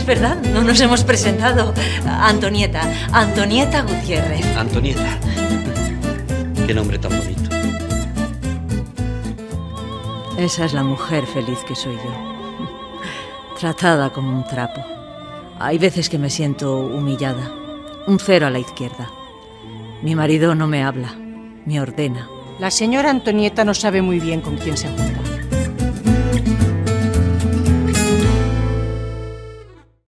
Es verdad, no nos hemos presentado. Antonieta Gutiérrez. Antonieta. Qué nombre tan bonito. Esa es la mujer feliz que soy yo. Tratada como un trapo. Hay veces que me siento humillada. Un 0 a la izquierda. Mi marido no me habla, me ordena. La señora Antonieta no sabe muy bien con quién se junta.